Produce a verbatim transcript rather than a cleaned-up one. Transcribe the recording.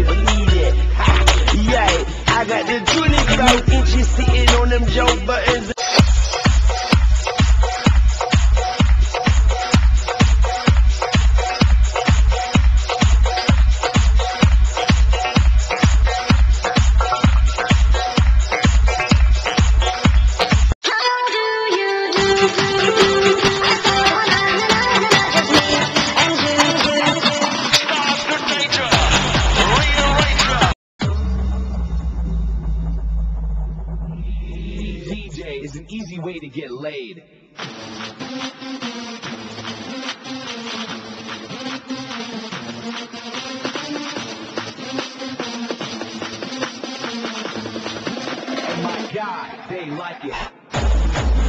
can't believe it. Ha, yeah, I got the twenty-four inches sitting on them Joe buttons. D J is an easy way to get laid. Oh my God, they like it.